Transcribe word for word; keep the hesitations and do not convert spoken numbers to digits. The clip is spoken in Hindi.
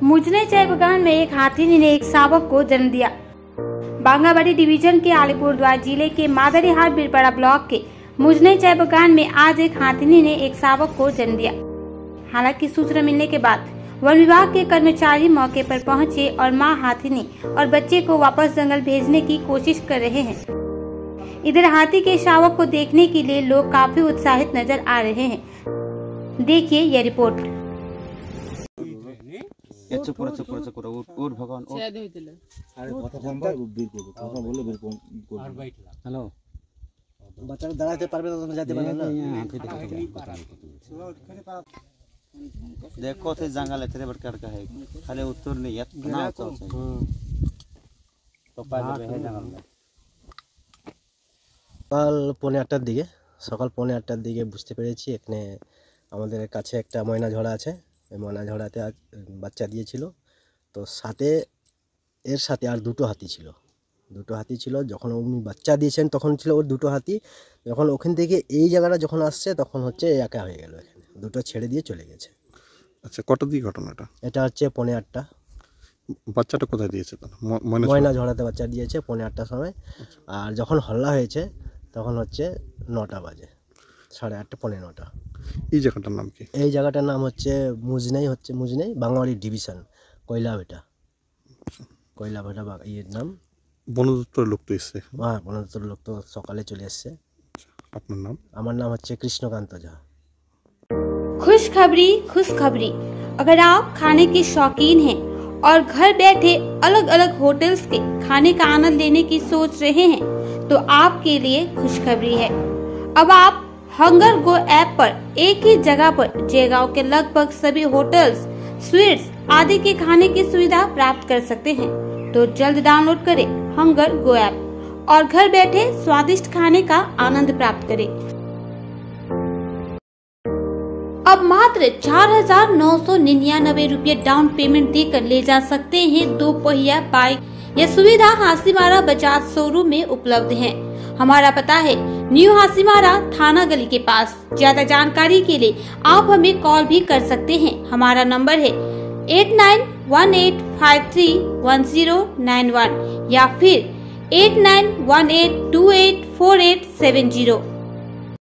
मुजने चाय बगान में एक हाथी ने एक शावक को जन्म दिया। बांगाबाड़ी डिवीजन के अलीपुरद्वार जिले के मादरीहाट बीरपाड़ा ब्लॉक के मुजने चाय बगान में आज एक हाथी ने एक शावक को जन्म दिया। हालांकि सूचना मिलने के बाद वन विभाग के कर्मचारी मौके पर पहुंचे और मां हाथी और बच्चे को वापस जंगल भेजने की कोशिश कर रहे हैं। इधर हाथी के शावक को देखने के लिए लोग काफी उत्साहित नजर आ रहे हैं। देखिए यह रिपोर्ट। हेलो बच्चा दाঁড়াতে পারবে না, তুমি যেতে পারবে না। देखो थे जंगल इतने बड़कर का है, खाली उत्तर नहीं है ना तो तो पाले है जंगल में। সকাল পৌনে আটটার দিকে সকাল পৌনে আটটার দিকে বুঝতে পেরেছি এখানে আমাদের কাছে একটা ময়না ঝড়া আছে। এই ময়না ঝড়াতে আজ বাচ্চা দিয়েছিল। তো সাথে এর সাথে আর দুটো হাতি ছিল দুটো হাতি ছিল যখন উনি বাচ্চা দিয়েছেন তখন ছিল ওর দুটো হাতি। যখন ওখান থেকে এই জায়গাটা যখন আসছে তখন হচ্ছে একা হয়ে গেল, এখানে দুটো ছেড়ে দিয়ে চলে গেছে। আচ্ছা, কটা দিকে ঘটনাটা? এটা হচ্ছে পৌনে আটটা। বাচ্চাটা কোথায় দিয়েছে? ময়না ঝড়াতে বাচ্চা দিয়েছে পৌনে আটটার সময়। আর যখন হল্লা হয়েছে তখন হচ্ছে নটা বাজে, সাড়ে আটটা পৌনে নটা। এই জায়গাটার নাম কি? এই জায়গাটার নাম হচ্ছে মুজনেই হচ্ছে মুজনেই বাঙালি ডিভিশন কয়লাভেটা। কয়লাভেটা ইয়ের নাম। বন দপ্তরের লোক তো এসছে? হ্যাঁ, বন দপ্তরের লোক তো সকালে চলে এসছে। আপনার নাম? আমার नाम হচ্ছে কৃষ্ণকান্ত झा। खुशखबरी खुशखबरी अगर आप खाने के शौकीन हैं और घर बैठे अलग अलग होटल्स के खाने का आनंद लेने की सोच रहे हैं तो आपके लिए खुशखबरी है। अब आप हंगर गो ऐप पर एक ही जगह पर जयगांव के लगभग सभी होटल्स, स्वीट्स आदि के खाने की सुविधा प्राप्त कर सकते हैं। तो जल्द डाउनलोड करें हंगर गो ऐप और घर बैठे स्वादिष्ट खाने का आनंद प्राप्त करें। अब मात्र चार हजार नौ सौ निन्यानवे रूपए डाउन पेमेंट देकर ले जा सकते हैं दो पहिया बाइक। यह सुविधा हासीमारा बजाज शोरूम में उपलब्ध है। हमारा पता है न्यू हासीमारा थाना गली के पास। ज्यादा जानकारी के लिए आप हमें कॉल भी कर सकते हैं। हमारा नंबर है eight nine one eight five three one zero nine one या फिर eight nine one eight two eight four eight seven zero.